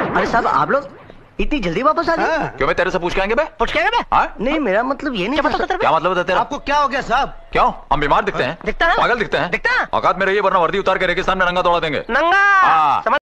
अरे साहब आप लोग इतनी जल्दी वापस आ गए? क्यों मैं तेरे से पूछ के आएंगे बे? पूछ के आएंगे बे? हाँ? नहीं मेरा मतलब ये नहीं था। क्या मतलब है तेरा? आपको क्या हो गया साहब? क्यों हम बीमार दिखते हैं? दिखता है? पागल दिखते हैं? दिखता है? औकात में रहिए वरना वर्दी उतार के रेगिस्तान में नंगा दौड़ा देंगे। नंगा हाँ।